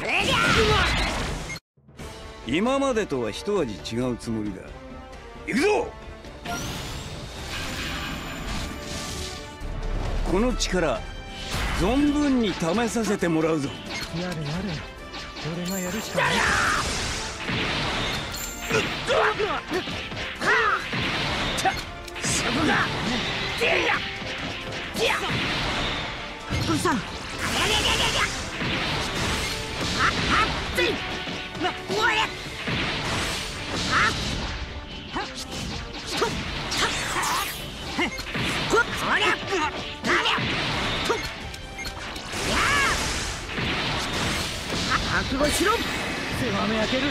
今までとは一味違うつもりだ。行くぞ。この力存分に試させてもらうぞ。 やれやれ、俺がやるしかない。 そこだ。おじさん。おや。覚悟しろ。 狭め開ける。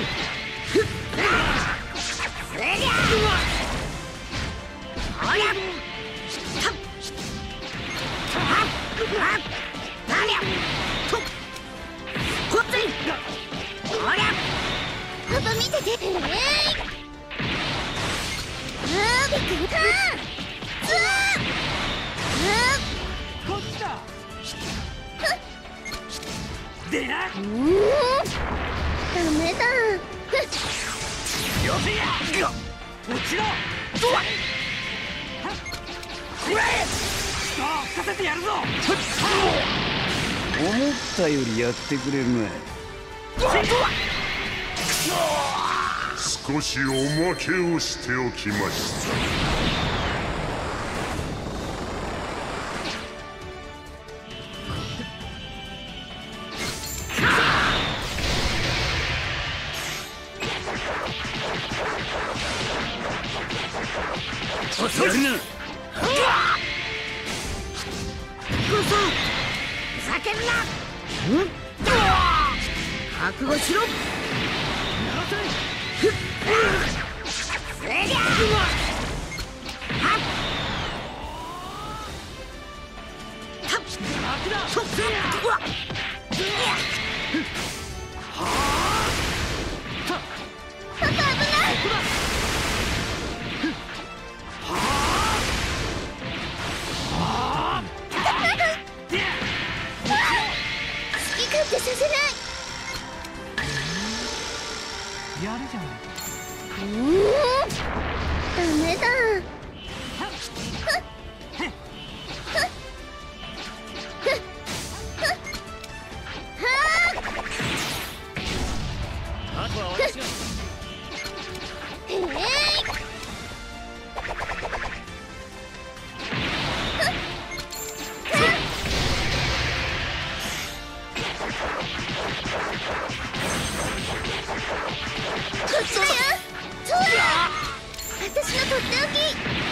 パパ見てて。 こっちだ。でな。 ダメだ。 よせや。落ちろ。くらえ。吹かせてやるぞ。 思ったよりやってくれるね。 少しおまけをしておきました。 遅いな。 ふざけんな。覚悟しろ。 やるじゃない。 ダメだ。 あとは私が。 私のとっておき。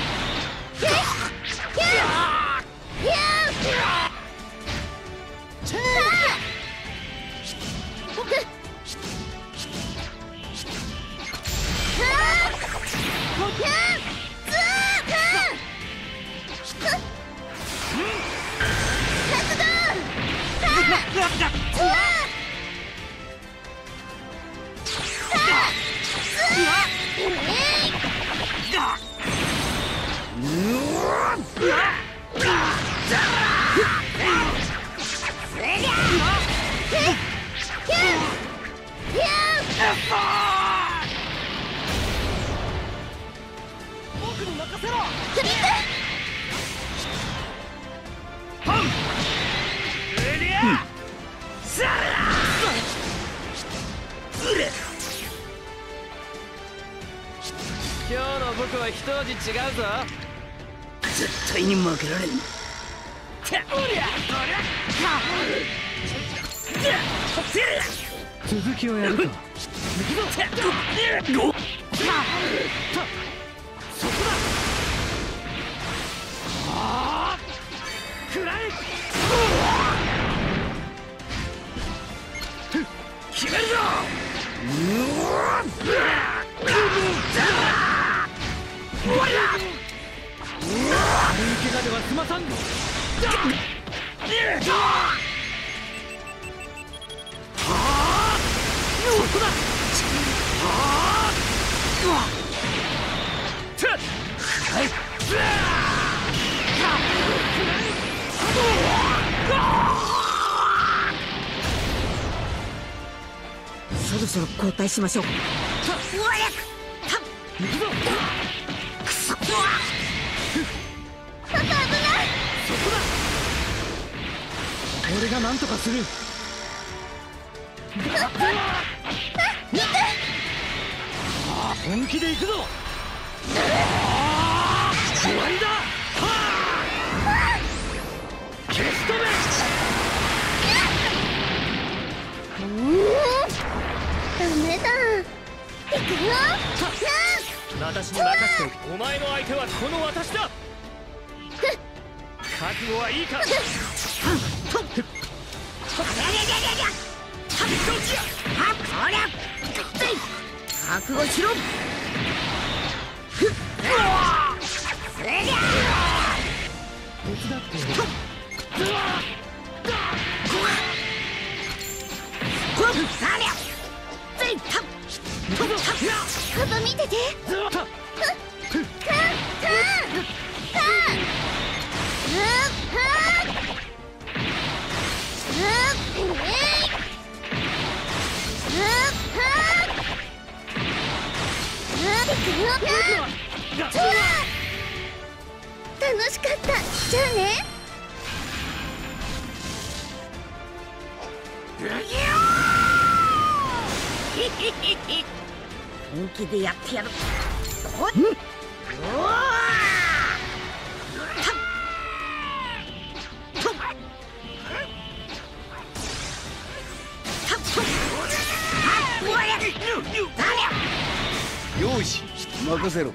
僕に任せろ。今日の僕は一味違うぞ。 絶対に負けられん。 続きをやるか。そこだ。くらえ。決めるぞ。軽い怪我では済まさん。そこだ。 そろそろ交代しましょう。 行くぞ。 パパ危ない。 そこだ。俺がなんとかする。本気で行くぞ。終わりだ。消し止め。 ダメだ。行くよ。 私に任せておけ。お前の相手はこの私だ。覚悟はいいか。 覚悟しろ。 手伝ってよ。 パパ見てて。楽しかった。じゃあね。本気でやってやる。 よし任せろ。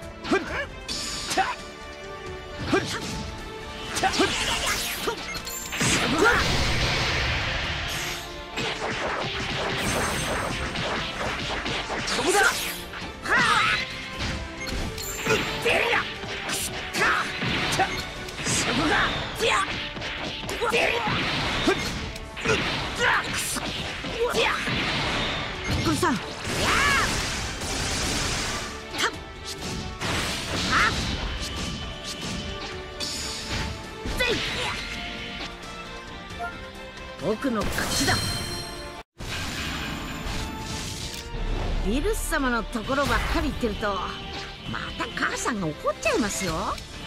そこだ。 お父さん。僕の勝ちだ。ビルス様のところばっかり行ってるとまた母さんが怒っちゃいますよ。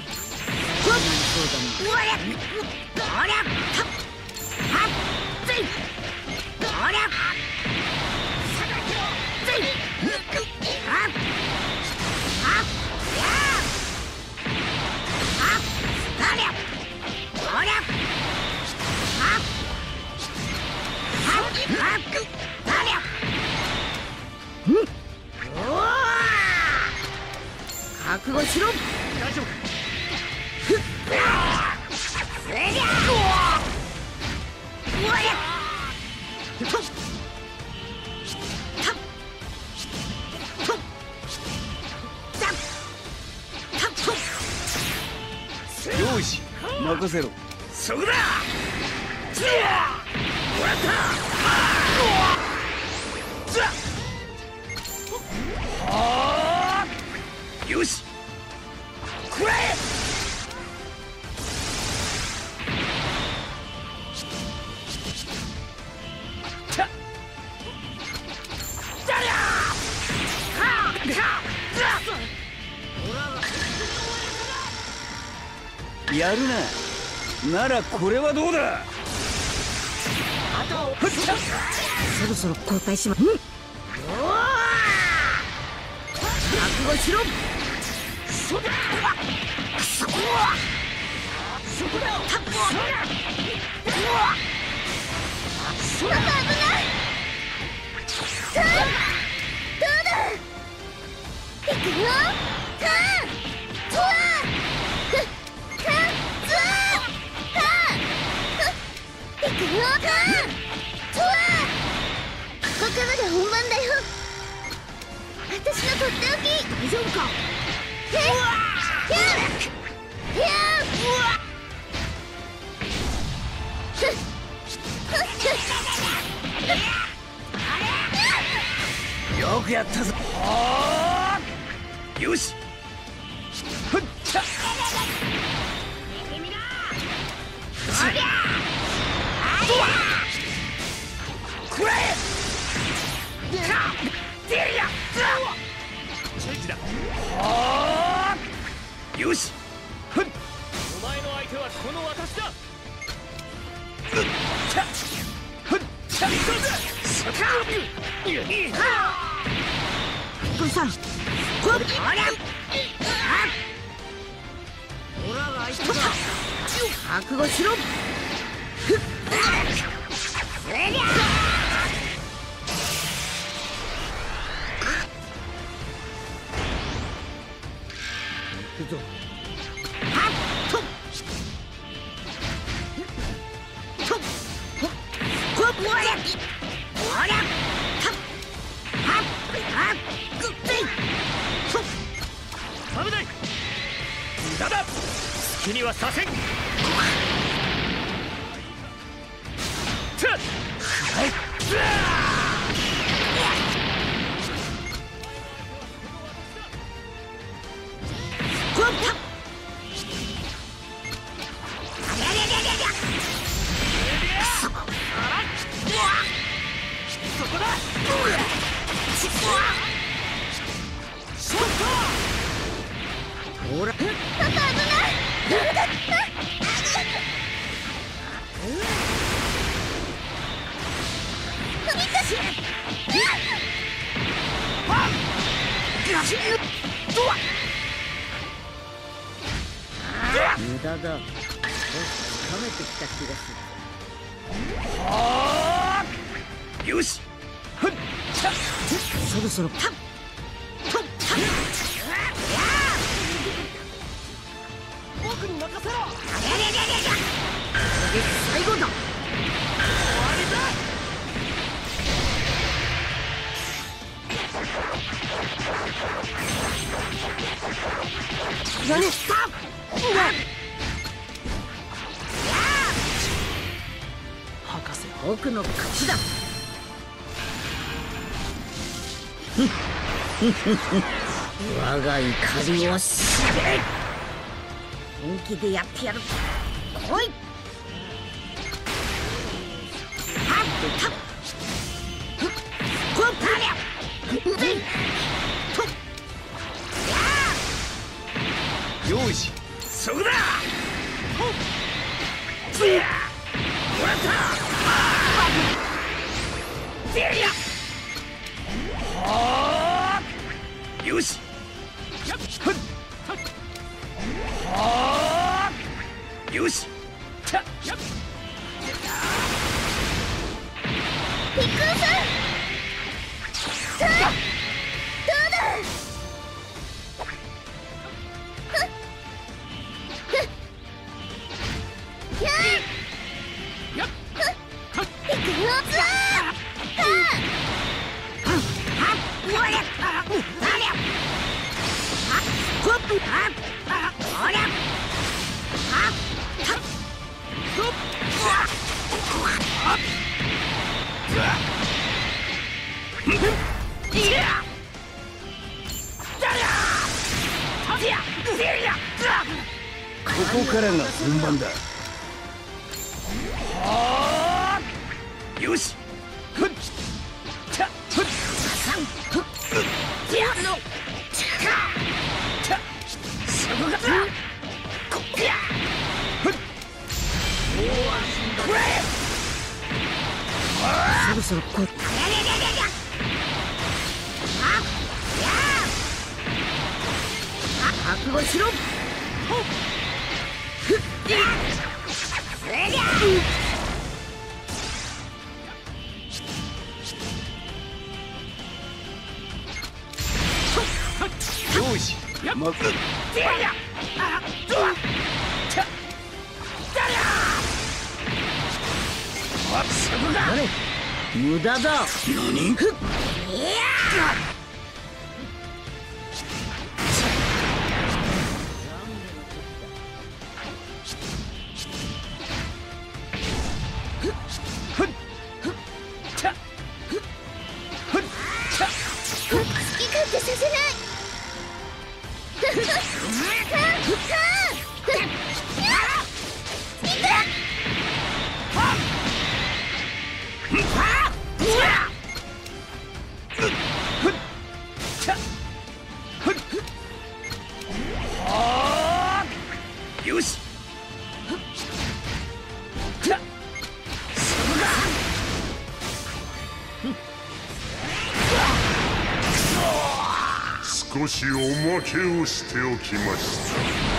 覚悟しろ。 大丈夫。 よし任せろ。 そこだ。よし食らえ。 やるな。ならこれはどうだ。 そろそろ交代しま。覚悟しろ。そこだ。パパ危ない。どうだ。行くよ。ここまで本番だよ。私のとっておき。大丈夫か。 よくやったぞ。よし。 チェンジだ。 よし。ふっ。 お前の相手はこの私だ。 ふっ。 父さん、こっありゃオラが相手だ。覚悟しろ。ふっ。行くぞ。はっと。と。こっおりゃ。おりゃ。た。はっ。はっ。ぐってい。と。 危ない。無駄だ。好きにはさせん。 ほら。無駄だ。つかめてきた気がする。 よし。ふっ。 そろそろパッ。僕に任せろ。最後だ。終わりだ。何した。博士、僕の勝ちだ。我が怒りを知れ。本気でやってやる。来い。はっ。たっ。こっぱりゃ。で。と。 よし。そこだ。ほっ。もらった。でりゃ。よし。ふっ。よし。 ピッコロさん。どうだ。 ここからが本番だ。よし。ふっ。ふっ。そこが。 そろそろこっ。覚悟しろ。 よし。まく。 無駄だ。 何？ 少しおまけをしておきました。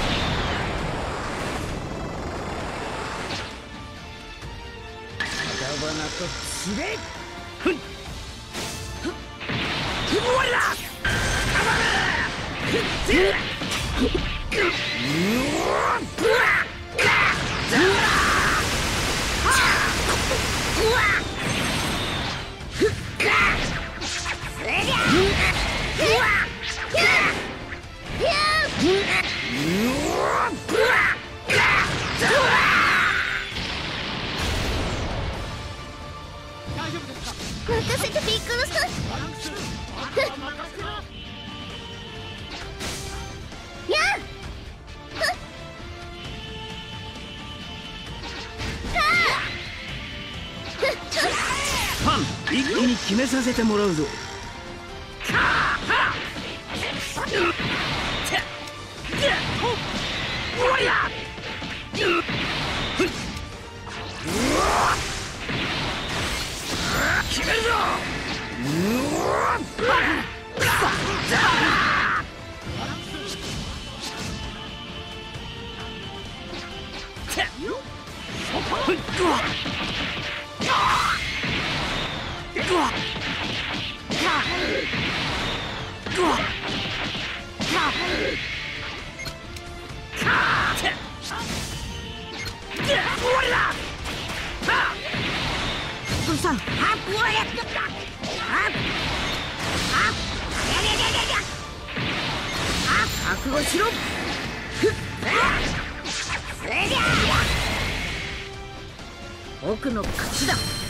花々と散れ。ふん。終わりだ。 任せてピッコロさん。やあ。 パン一気に決めさせてもらうぞ。 終わりだ。決めるぞ。さん、覚悟しろ。僕の勝ちだ。